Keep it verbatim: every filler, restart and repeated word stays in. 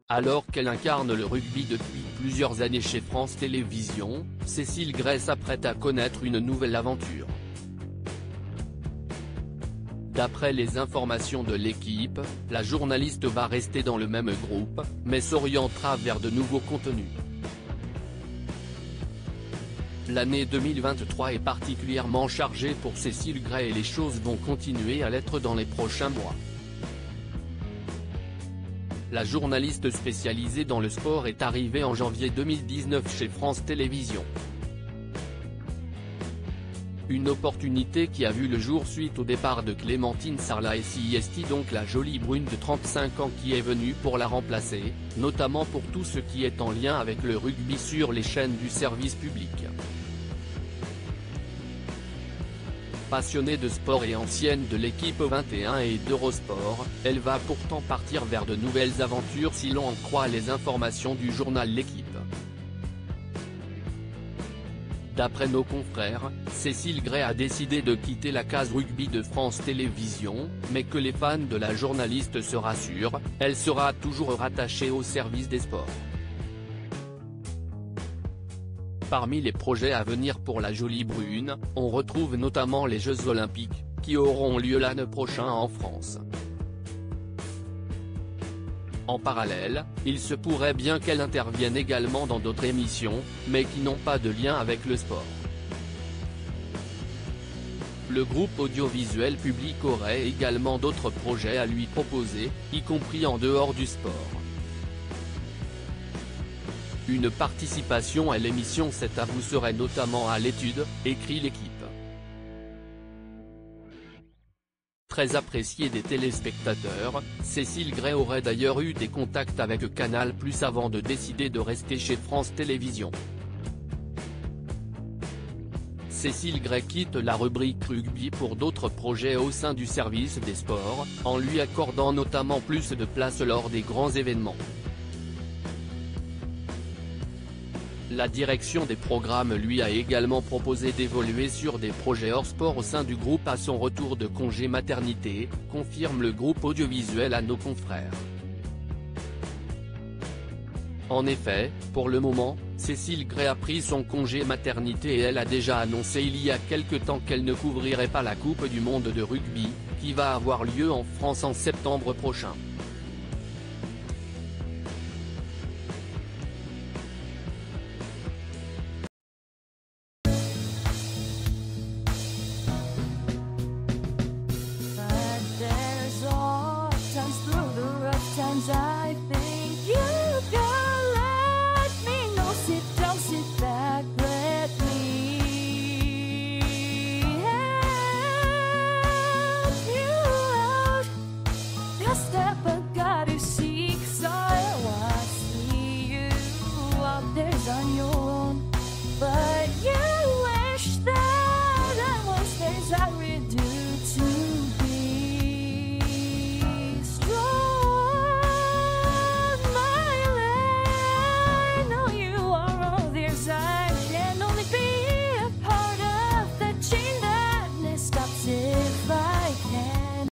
Alors qu'elle incarne le rugby depuis plusieurs années chez France Télévisions, Cécile Gray s'apprête à connaître une nouvelle aventure. D'après les informations de l'équipe, la journaliste va rester dans le même groupe, mais s'orientera vers de nouveaux contenus. L'année deux mille vingt-trois est particulièrement chargée pour Cécile Gray et les choses vont continuer à l'être dans les prochains mois. La journaliste spécialisée dans le sport est arrivée en janvier deux mille dix-neuf chez France Télévisions. Une opportunité qui a vu le jour suite au départ de Clémentine Sarlat-Siesti, donc la jolie brune de trente-cinq ans qui est venue pour la remplacer, notamment pour tout ce qui est en lien avec le rugby sur les chaînes du service public. Passionnée de sport et ancienne de l'équipe vingt et un et d'Eurosport, elle va pourtant partir vers de nouvelles aventures si l'on en croit les informations du journal L'Équipe. D'après nos confrères, Cécile Gray a décidé de quitter la case rugby de France Télévisions, mais que les fans de la journaliste se rassurent, elle sera toujours rattachée au service des sports. Parmi les projets à venir pour la jolie brune, on retrouve notamment les Jeux Olympiques, qui auront lieu l'année prochaine en France. En parallèle, il se pourrait bien qu'elle intervienne également dans d'autres émissions, mais qui n'ont pas de lien avec le sport. Le groupe audiovisuel public aurait également d'autres projets à lui proposer, y compris en dehors du sport. Une participation à l'émission C'est à vous serait notamment à l'étude, écrit l'équipe. Très appréciée des téléspectateurs, Cécile Gray aurait d'ailleurs eu des contacts avec Canal plus avant de décider de rester chez France Télévisions. Cécile Gray quitte la rubrique rugby pour d'autres projets au sein du service des sports, en lui accordant notamment plus de place lors des grands événements. La direction des programmes lui a également proposé d'évoluer sur des projets hors sport au sein du groupe à son retour de congé maternité, confirme le groupe audiovisuel à nos confrères. En effet, pour le moment, Cécile Gray a pris son congé maternité et elle a déjà annoncé il y a quelque temps qu'elle ne couvrirait pas la Coupe du monde de rugby, qui va avoir lieu en France en septembre prochain.